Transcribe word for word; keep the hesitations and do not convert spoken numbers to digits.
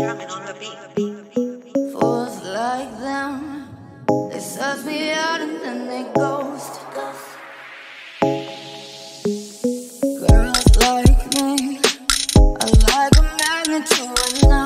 drumming on the beat. Fools like them, they search me out and then they ghost. Girls like me are like a magnet to a knife.